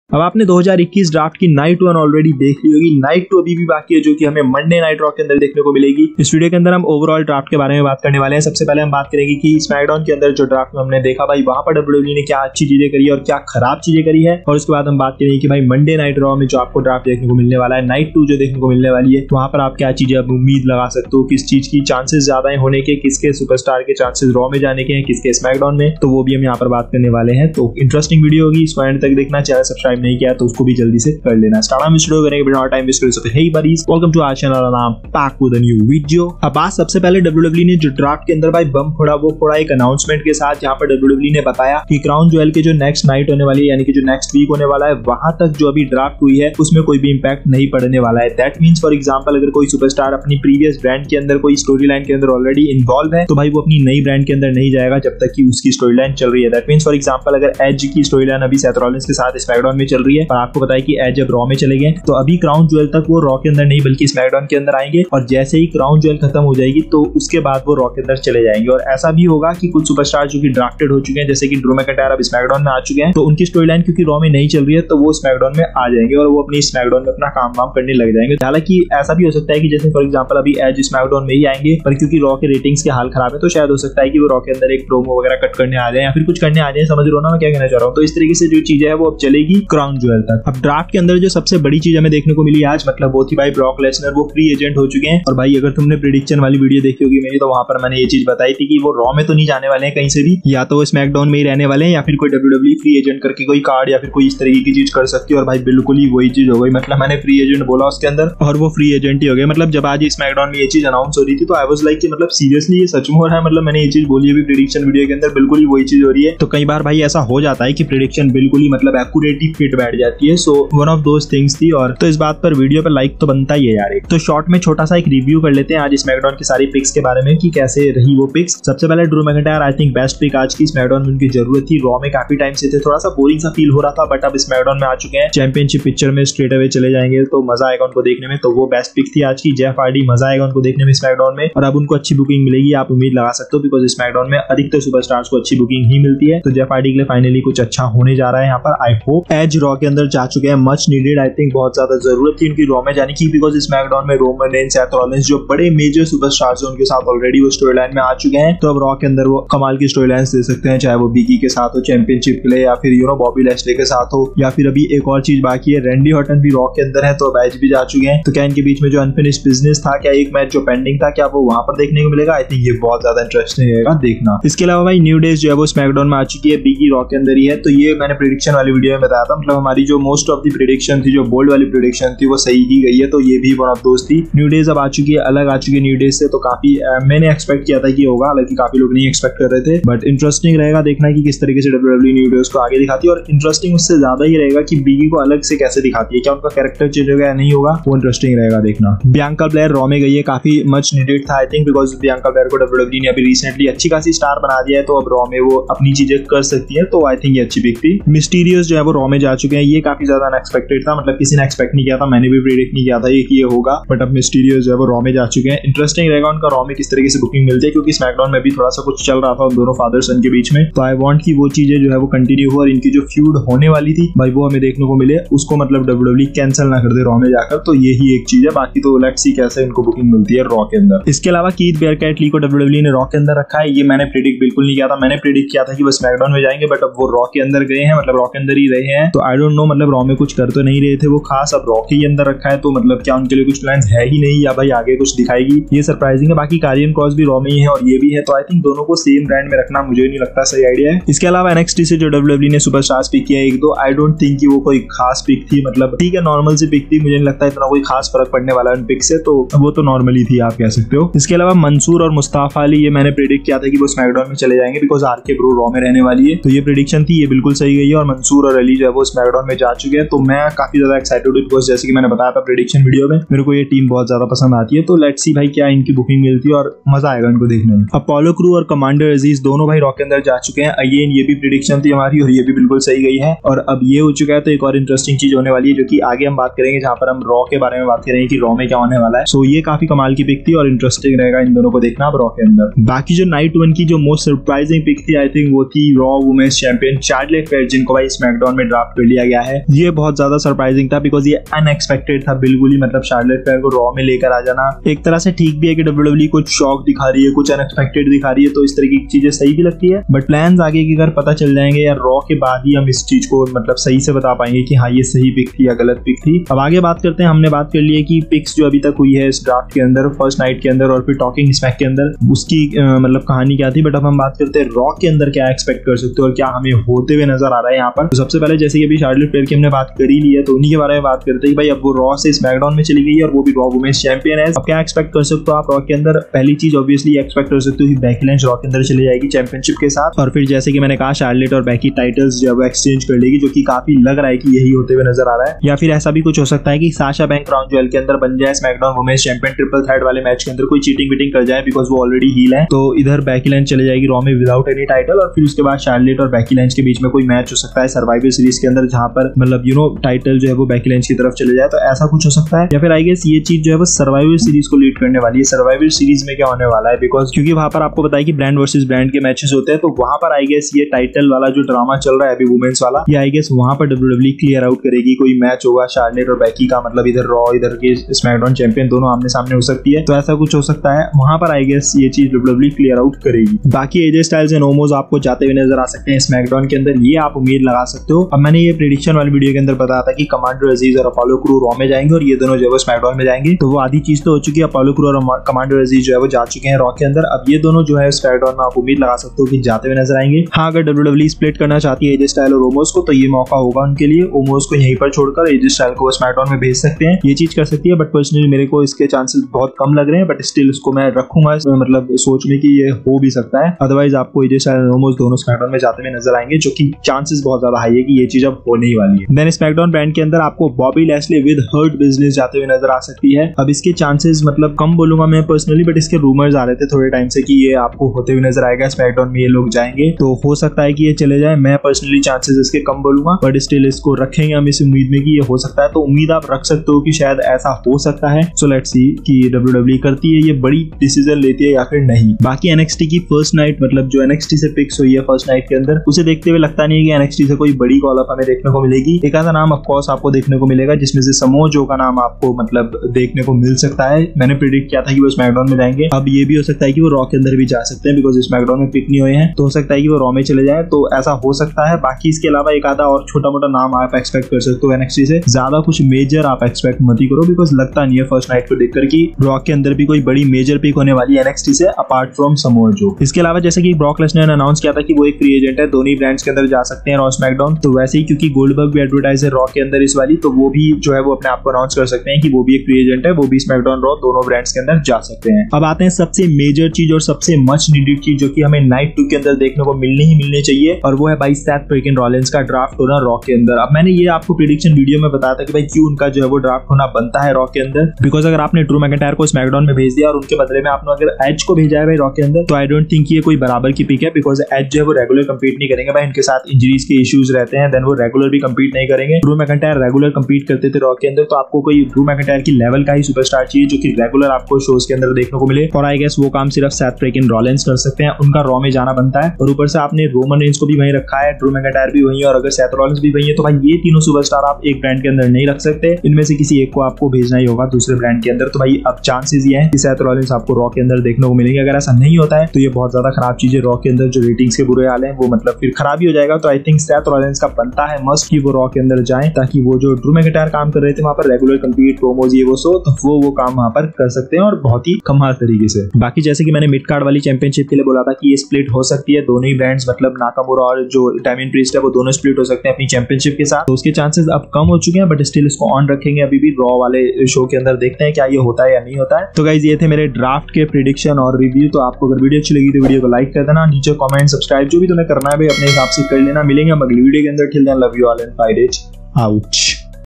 अब आपने 2021 ड्राफ्ट की नाइट 1 ऑलरेडी देख ली होगी। नाइट 2 अभी भी बाकी है, जो कि हमें मंडे नाइट रॉ के अंदर देखने को मिलेगी। इस वीडियो के अंदर हम ओवरऑल ड्राफ्ट के बारे में बात करने वाले हैं। सबसे पहले हम बात करेंगे कि स्मैकडाउन के अंदर जो ड्राफ्ट में हमने देखा भाई, वहां पर WWE ने क्या अच्छी चीजें करी है और क्या खराब चीजें करी है। और उसके बाद हम बात करेंगे कि भाई मंडे नाइट रॉ में जो आपको ड्राफ्ट देखने को मिलने वाला है, नाइट 2 जो देखने को मिलने वाली है, वहां पर आप क्या चीजें अब उम्मीद लगा सकते हो, किस चीज की चांसेस ज्यादा है होने के, किसके सुपरस्टार के चांसेस रॉ में जाने के हैं, किसके स्मैकडाउन में, तो वो भी हम यहाँ पर बात करने वाले हैं। तो इंटरेस्टिंग वीडियो होगी, इसको एंड तक देखना। चैनल सब्सक्राइब नहीं किया तो उसको भी जल्दी से कर लेना। स्टार्ट में शुरू करेंगे बिना टाइम वेस्ट करे। So hey buddies, welcome to our channel नाम back with a new video. अब बात सबसे पहले WWE ने जो ड्राफ्ट के अंदर भाई बम फोड़ा, वो फोड़ा एक अनाउंसमेंट के साथ, जहां पर WWE ने बताया कि क्राउन ज्वेल के जो नेक्स्ट नाइट होने वाली है, यानी कि जो नेक्स्ट वीक होने वाला है, वहां तक जो अभी ड्राफ्ट हुई है उसमें कोई भी इंपैक्ट नहीं पड़ने वाला है। दैट मींस फॉर एग्जांपल, अगर कोई सुपरस्टार अपनी प्रीवियस ब्रांड के अंदर कोई स्टोरी लाइन के अंदर ऑलरेडी इन्वॉल्व है, तो भाई वो अपनी नई ब्रांड के अंदर नहीं जाएगा जब तक कि उसकी स्टोरी लाइन चल रही है। दैट मींस फॉर एग्जांपल, अगर एज की स्टोरी लाइन अभी सेथ रॉलिंस के साथ स्मैकडाउन में चल रही है और आपको पता है कि एज अब रॉ में चले गए, तो अभी क्राउन ज्वेल तक वो रॉ के अंदर नहीं बल्कि स्मैकडाउन के अंदर आएंगे। और जैसे ही क्राउन ज्वेल खत्म हो जाएगी तो उसके बाद वो रॉ के अंदर चले जाएंगे। और ऐसा भी होगा कि कुछ सुपरस्टार जो कि ड्राफ्टेड हो चुके हैं, जैसे कि ड्रू मैकिंटायर अब स्मैकडाउन में आ चुके हैं, तो उनकी स्टोरी लाइन क्योंकि रॉ में नहीं चल रही है तो वो स्मैकडाउन में आ जाएंगे और वो अपनी स्मैकडाउन में अपना काम वाम करने लग जाएंगे। हालांकि ऐसा भी हो सकता है कि जैसे फॉर एग्जांपल अभी एज स्मैकडाउन में ही आएंगे, पर क्योंकि रॉ के रेटिंग्स के हाल खराब है तो शायद हो सकता है कि वो रॉ के अंदर एक प्रोमो वगैरह कट करने आ जाए या फिर कुछ करने आ जाए। समझ रहे हो ना मैं क्या कहना चाह रहा हूँ। तो इस तरीके से जो चीजें है वो अब चलेगी क्राउन ज्वेल तक। अब ड्राफ्ट के अंदर जो सबसे बड़ी चीज हमें देखने को मिली आज, मतलब वो थी भाई ब्रॉक लेसनर वो फ्री एजेंट हो चुके हैं। और भाई अगर तुमने प्रेडिक्शन वाली वीडियो देखी होगी मेरी, तो वहां पर मैंने ये चीज बताई थी कि वो रॉ में तो नहीं जाने वाले हैं कहीं से भी, या तो वो स्मैकडाउन में ही रहने वाले हैं या फिर कोई WWE फ्री एजेंट करके कोई कार्ड या फिर कोई इस तरीके की चीज कर सकती है। और भाई बिल्कुल ही वही चीज हो गई। मतलब मैंने फ्री एजेंट बोला उसके अंदर और वो फ्री एजेंट ही हो गए। मतलब जब आज स्मैकडाउन में ये चीज अनाउंस हो रही थी तो आई वाज लाइक कि मतलब सीरियसली ये सच में हो रहा है। मतलब मैंने ये चीज बोली अभी प्रेडिक्शन वीडियो के अंदर, बिल्कुल ही वही चीज हो रही है। तो कई बार भाई ऐसा हो जाता है कि प्रेडिक्शन बिल्कुल ही मतलब एक्यूरेटली फिट बैठ जाती है। So one of those things थी। और तो इस बात पर वीडियो पे लाइक तो बनता ही है यार। एक तो शॉर्ट में छोटा सा एक रिव्यू कर लेते हैं आज स्मैकडाउन की सारी पिक्स के बारे में कि कैसे रही वो पिक्स। सबसे पहले Drew McIntyre I think best pick आज की। स्मैकडाउन में उनकी जरूरत थी, रॉ में काफी टाइम से थे, थोड़ा सा बोरिंग सा फील हो रहा था, बट अब स्मैकडाउन में आ चुके हैं, चैंपियनशिप पिक्चर में स्ट्रेट अवे चले जाएंगे तो मजा आएगा उनको देखने में। तो वो बेस्ट पिक थी आज की। जेफ हार्डी मजा आएगा उनको देखने में स्मैकडाउन में, और अब उनको अच्छी बुकिंग मिलेगी, आप उम्मीद लगा सकते हो, बिकॉज स्मैकडाउन में अधिकतर सुपरस्टार्स को अच्छी बुकिंग ही मिलती है। तो जेफ हार्डी के लिए फाइनली कुछ अच्छा होने जा रहा है यहाँ पर। आई होप एज रॉ के अंदर जा चुके हैं, मच नीडेड। आई थिंक बहुत ज्यादा जरूरत थी उनकी रॉ में जाने की, बिकॉज स्मैकडाउन में रोमन रेंस, सेथ रॉलिंस जो बड़े मेजर सुपरस्टार्स हैं उनके साथ ऑलरेडी वो स्टोरी लाइन में आ चुके हैं। तो अब रॉ के अंदर वो कमाल की स्टोरी लाइन्स दे सकते हैं, चाहे वो बिगी के साथ हो चैंपियनशिप के लिए, या फिर बॉबी लैशले के साथ हो, या फिर अभी एक और चीज बाकी है, रैंडी ऑर्टन भी रॉ के अंदर है तो अब एज भी जा चुके हैं। तो क्या इनके बीच में जो अनफिनिश्ड बिजनेस था, क्या एक मैच जो पेंडिंग था, क्या वो वहां पर देखने को मिलेगा? आई थिंक ये बहुत ज्यादा इंटरेस्टिंग रहेगा देखना। इसके अलावा भाई न्यू डेज जो है वो स्मैकडाउन में आ चुकी है, बिगी रॉ के अंदर ही है। तो ये मैंने प्रेडिक्शन वाली वीडियो में बताया था, मतलब हमारी जो मोस्ट ऑफ द प्रेडिक्शन थी, जो बोल्ड वाली प्रेडिक्शन थी, वो सही ही गई है। तो ये भी वन ऑफ दोस्त थी। न्यू डेज अब आ चुकी है, अलग आ चुकी है न्यू डेज से। तो काफी मैंने एक्सपेक्ट किया था कि होगा, हालांकि काफी लोग नहीं एक्सपेक्ट कर रहे थे, बट इंटरेस्टिंग रहेगा देखना कि किस तरीके से WWE न्यू डेज को आगे दिखाती है। और इंटरेस्टिंग उससे ज्यादा ही रहेगा कि बिगी को अलग से कैसे दिखाती है, क्या उनका कैरेक्टर चेंज होगा या नहीं होगा, वो इंटरेस्टिंग रहेगा देखना। बियांका ब्लेयर रॉ में गई है, काफी मच नीडेड था I think, because Bianca Belair को WWE ने अभी रिसेंटली अच्छी खासी स्टार बना दिया है, तो अब रॉ में वो अपनी चीजें कर सकती है। तो आई थिंक ये अच्छी पिक थी। मिस्टीरियस जो है वो रॉ में जा चुके हैं, ये काफी ज्यादा अनएक्सपेक्टेड था, मतलब किसी ने एक्सपेक्ट नहीं किया था, मैंने भी प्रेडिक्ट नहीं किया था ये होगा, बट अब मिस्टीरियस जो है वो रॉ में जा चुके हैं। इंटरेस्टिंग रहेगा उनका रॉ में किस तरीके से बुकिंग मिलती है, क्योंकि स्मैकडाउन में भी थोड़ा सा कुछ चल रहा था दोनों फादर सन के बीच में। तो आई वांट कि वो चीजें जो है वो कंटिन्यू हो और इनकी जो फ्यूड होने वाली थी भाई वो हमें देखने को मिले, उसको मतलब WWE कैंसिल ना कर दे रॉ में जाकर। तो यही एक चीज है, बाकी तो लेट्स सी कैसे इनको बुकिंग मिलती है रॉ के अंदर। इसके अलावा कीथ बेयरकैट ली को WWE ने रॉ के अंदर रखा है, ये मैंने प्रेडिक्ट बिल्कुल नहीं किया था। मैंने प्रेडिक्ट किया था कि वो स्मैकडाउन में जाएंगे, बट अब वो रॉ के अंदर गए हैं, मतलब रॉ के अंदर ही रहे हैं। तो आई डोंट नो, मतलब रॉ में कुछ कर तो नहीं रहे थे वो खास, अब रॉ के ही अंदर रखा है, तो मतलब क्या उनके लिए कुछ प्लान्स है ही नहीं, या भाई आगे कुछ दिखाएगी, ये सरप्राइजिंग है। बाकी कार्डियन क्रॉस भी रॉ में ही है और ये भी है, तो आई थिंक दोनों को सेम ब्रांड में रखना मुझे नहीं लगता सही आइडिया है। इसके अलावा NXT से जो WWE ने सुपरस्टार्स पिक किया एक दो, आई डोंट थिंक कि वो कोई खास पिक थी, मतलब ठीक है नॉर्मल सी पिक थी, मुझे नहीं लगता इतना कोई खास फर्क पड़ने वाला उन पिक से, तो वो तो नॉर्मली थी आप कह सकते हो। इसके अलावा मंसूर और मुस्ताफा अली, ये मैंने प्रेडिक्ट किया था कि वो स्मैकडाउन में चले जाएंगे, बिकॉज RK Bro रॉ में रहने वाली है, तो ये प्रेडिक्शन थी, ये बिल्कुल सही गई है। और मंसूर और अली जो है वो स्मैकडाउन में जा चुके हैं, तो मैं काफी ज्यादा एक्साइटेड हूं, बिकॉज जैसे कि मैंने बताया था प्रेडिक्शन वीडियो में, मेरे को ये टीम बहुत ज्यादा पसंद आती है। तो लेट्स सी भाई क्या इनकी बुकिंग मिलती है और मजा आएगा इनको देखने में। अपोलो क्रू और कमांडर अजीज दोनों भाई रॉ के अंदर जा चुके हैं। अगेन ये भी प्रेडिक्शन थी हमारी और ये भी बिल्कुल सही गई है। और अब ये हो चुका है तो एक और इंटरेस्टिंग चीज होने वाली है, जो कि आगे हम बात करेंगे, जहां पर हम रॉ के बारे में बात करेंगे कि रॉ में क्या होने वाला है। सो ये काफी कमाल की पिक थी और इंटरेस्टिंग रहेगा इन दोनों को देखना अब रॉ के अंदर। बाकी जो नाइट 1 की जो मोस्ट सरप्राइजिंग पिक थी आई थिंक वो थी Raw women's champion Charlotte Flair, जिनको भाई स्मैकडाउन में ड्राफ्ट कर लिया गया है। ये बहुत ज्यादा सरप्राइजिंग था बिकॉज ये अनएक्सपेक्टेड था बिल्कुल ही। मतलब शार्लेट फ्लेयर को रॉ में लेकर आ जाना एक तरह से ठीक भी है कि WWE कुछ शॉक दिखा रही है, कुछ अनएक्सपेक्टेड दिखा रही है, तो इस तरीके की चीजें सही भी लगती है। बट प्लान्स आगे के अगर पता चल जाएंगे या रॉ के बाद ही हम इस चीज को मतलब सही से बता पाएंगे कि हाँ ये सही पिक थी या गलत पिक थी। अब आगे बात करते हैं। हमने बात कर ली है कि पिक्स जो अभी तक हुई है इस ड्राफ्ट के अंदर, फर्स्ट नाइट के अंदर और फिर टॉकिंग स्मैक के अंदर, उसकी मतलब कहानी क्या थी। बट अब हम बात करते हैं रॉ के अंदर क्या एक्सपेक्ट कर सकते हो और क्या हमें होते हुए नजर आ रहा है यहाँ पर। तो सबसे पहले जैसे कि अभी शार्लेट फ्लेयर की हमने बात कर ही ली है, तो उन्हीं के बारे में बात करते हैं कि भाई अब वो रॉ से स्मैकडाउन में चली गई है और वो भी रॉ वुमेन्स चैंपियन है। अब क्या एक्सपेक्ट कर सकते हो आप रॉ के अंदर? पहली चीज ऑब्वियसली एक्सपेक्ट कर सकते हो कि बेकी लिंच रॉ के अंदर चली जाएगी चैंपियनशिप के साथ, और फिर जैसे कि मैंने कहा शार्लेट और बेकी टाइटल्स जो है वो एक्सचेंज कर लेगी, जो कि काफी लग रहा है कि यही होते हुए नजर आ रहा है। या फिर ऐसा भी कुछ हो सकता है कि साशा बैंक क्राउन ज्वेल के अंदर बन जाए SmackDown women's champion triple threat वाले मैच के अंदर, कोई चीटिंग वीटिंग कर जाए बिकॉज वो ऑलरेडी हील है, तो इधर बेकी लिंच चले जाएगी रॉ में विदाउट एनी टाइटल, और फिर उसके बाद शार्लेट और बेकी लिंच के बीच में कोई मैच हो सकता है सर्वाइवल सीरीज के अंदर जहां पर मतलब टाइटल जो है वो बेकी लिंच की तरफ चले जाए, तो ऐसा कुछ हो सकता है। या फिर आई गेस ये चीज जो है वो सर्वाइवल सीरीज को लीड करने वाली है। सर्वाइवल सीरीज में क्या होने वाला है, बिकॉज क्योंकि वहां पर आपको बताया कि ब्रांड वर्सेस ब्रांड के मैचेस होते हैं, तो वहां पर आई गेस ये टाइटल वाला जो ड्रामा चल रहा है अभी वुमेन्स वाला, ये आई गेस वहां पर WWE क्लियर आउट करेगी। कोई मैच होगा शार्लेट और बेकी का, मतलब इधर रॉ इधर के स्मैकडाउन चैंपियन दोनों आमने सामने हो सकती है, तो ऐसा कुछ हो सकता है। वहां पर आई गेस ये चीज WWE क्लियर आउट करेगी। बाकी एजे स्टाइल्स एंड ओमोस आपको जाते हुए नजर आ सकते हैं स्मैकडाउन के अंदर, ये आप उम्मीद लगा सकते हो। अब मैंने ये प्रेडिक्शन वाली वीडियो के अंदर बताया था कि कमांडर अजीज और अपोलो क्रू रॉ में जाएंगे और ये दोनों जो है वो स्मैकडाउन में जाएंगे, तो वो आधी चीज तो हो चुकी है। अपोलो क्रू और कमांडर अजीज जो है वो जा चुके हैं रॉ के अंदर, अब ये दोनों जो है स्मैकडाउन में आप उम्मीद लगा सकते हो कि जाते हुए नजर आएंगे। हाँ, अगर WWE स्प्लिट करना चाहती है एजे स्टाइल और ओमोस को, तो ये मौका होगा उनके लिए। ओमोस को यहीं पर छोड़कर एजे स्टाइल को स्मैकडाउन में भेज सकते हैं, ये चीज कर सकती है। बट पर्सनली मेरे को इसके चांसेस बहुत कम लग रहे हैं, बट स्टिल इसको मैं रखूंगा मतलब सोच में कि ये हो भी सकता है। अदरवाइज आपको एजे स्टाइल और ओमोस दोनों स्मैकडाउन में जाते हुए नजर आएंगे, जो कि चांसेस बहुत ज्यादा हाई है कि ये चीज अब होने ही वाली है। देन स्मैकडाउन ब्रांड के अंदर आपको Bobby Lashley with Hurt Business जाते हुए नजर आ सकती है। अब इसके चांसेस मतलब कम बोलूंगा मैं पर्सनली, बट इसके रूमर्स आ रहे थे थोड़े टाइम से कि ये आपको होते हुए नजर आएगा स्मैकडाउन में, ये लोग जाएंगे, तो हो सकता है कि ये चले जाए। मैं पर्सनली चांसेस इसके कम बोलूंगा, बट स्टिल इसको रखेंगे हम इस उम्मीद में कि ये हो सकता है, तो उम्मीद आप रख सकते हो कि शायद ऐसा हो सकता है। सो लेट्स सी कि WWE करती है ये बड़ी डिसीजन लेती है या फिर नहीं। बाकी NXT की फर्स्ट नाइट मतलब जो NXT से पिक्स हुई है फर्स्ट नाइट के अंदर, उसे देखते हुए लगता नहीं है कि NXT से कोई बड़ी कॉल अप हमें देखने को मिलेगी। एक आधा नाम ऑफ कोर्स आपको देखने को मिलेगा, जिसमें से समोआ जो का नाम आपको मतलब देखने को मिल सकता है। मैंने प्रेडिक्ट किया था कि वो स्मैकडाउन में जाएंगे, अब ये भी हो सकता है कि वो रॉ के अंदर भी जा सकते हैं बिकॉज स्मैकडाउन में पिक नहीं हुए हैं, तो हो सकता है कि वो रॉ में चले जाए, तो ऐसा हो सकता है। बाकी इसके अलावा एक आधा और छोटा मोटा नाम आप एक्सपेक्ट कर सकते हो NXT से, ज्यादा कुछ मेजर आप एक्सपेक्ट मत ही करो बिकॉज लगता नहीं है फर्स्ट नाइट को देखकर कि रॉ के अंदर भी कोई बड़ी मेजर पिक होने वाली है NXT से अपार्ट फ्रॉम समोआ जो। इसके अलावा जैसे कि ब्रॉक लेसनर ने अनाउंस किया था कि वो एक फ्री एजेंट है, दोनों ब्रांड्स के अंदर जा सकते हैं रॉ स्मैकडाउन, तो वैसे ही क्योंकि गोल्डबर्ग भी एडवर्टाइज है रॉ के अंदर इस वाली, तो वो भी जो है वो अपने आप को अनाउंस कर सकते हैं कि वो भी एक फ्री एजेंट है, वो भी स्मैकडाउन रॉ दोनों ब्रांड्स के अंदर जा सकते हैं। अब आते हैं सबसे मेजर चीज और सबसे मच नीडेड चीज जो कि हमें नाइट 2 के अंदर देखने को मिलनी चाहिए, और वो है भाई सेथ फ्रीकिन रॉलिंस का ड्राफ्ट होना रॉ के अंदर। अब मैंने ये आपको प्रेडिक्शन वीडियो में बताया था कि भाई क्यों उनका जो है वो ड्राफ्ट होना बनता है रॉ के अंदर, बिकॉज अगर आपने ड्रू मैकिंटायर को स्मैकडाउन में भेज दिया और उनके बदले में आपने अगर एज को भेजा है भाई रॉ के अंदर, तो आई डोंट थिंक ये कोई बराबर की पिक है, बिकॉज एज जो है वो रेगुलर कंपीट नहीं करेंगे भाई, इनके साथ इंजरीज के इश्यूज रहते हैं, देन वो रेगुलर भी कंपीट नहीं करेंगे। ड्रू मैकिंटायर रेगुलर कंपीट करते थे रॉ के अंदर, तो आपको कोई ड्रू मैकिंटायर की लेवल का ही सुपरस्टार चाहिए जो कि रेगुलर आपको शोज के अंदर देखने को मिले, और आई गेस वो काम सिर्फ सेथ फ्रीकिन रॉलिंस कर सकते हैं, उनका रॉ में जाना बनता है। और ऊपर से आपने रोमन रेंज को भी वहीं रखा है, ड्रू मैकिंटायर भी वहीं, और अगर सेथ रॉलिंस भी वहीं है, तो भाई ये तीनों सुपरस्टार आप एक ब्रांड के अंदर नहीं रख सकते, इनमें से किसी एक को आपको भेजना ही होगा दूसरे ब्रांड के अंदर। तो भाई अब चांसेस ये है कि सेथ रॉलिंस आपको रॉ के अंदर देखने को मिलेंगे। अगर ऐसा नहीं होता है तो ये बहुत ज्यादा खराब चीज है रॉ के अंदर, जो रेटिंग्स के बुरे हाल है वो मतलब फिर खराब ही हो जाएगा। तो आई थिंक सेथ रॉलिंस का बनता है मस्ट कि वो रॉ के अंदर जाएं, ताकि वो जो ड्रू मैकिंटायर काम कर रहे थे वहां पर रेगुलर कंपीट प्रोमोज ये वो सो, तो वो काम वहां पर कर सकते हैं और बहुत ही कमाल तरीके से। बाकी जैसे कि मैंने मिड कार्ड वाली चैंपियनशिप के लिए बोला था कि ये स्प्लिट हो सकती है, दोनों ही ब्रांड्स मतलब नाकामुरा और जो डायमंड प्रीस्ट है वो दोनों स्प्लिट हो सकते हैं अपनी चैंपियनशिप के साथ, तो उसके चांसेस अब कम हो चुके हैं, बट स्टिल इसको ऑन रखेंगे अभी भी रॉ वाले शो के अंदर, देखते हैं क्या ये होता है या नहीं होता है। तो गाइस ये थे मेरे ड्राफ्ट के प्रेडिक्शन और रिव्यू। तो आपको अगर वीडियो अच्छी लगी तो वीडियो को लाइक कर देना, नीचे कमेंट सब्सक्राइब जो भी तुम्हें करना है भाई अपने हिसाब से कर लेना। मिलेंगे हम अगली वीडियो के अंदर, till then love you all and fight it out.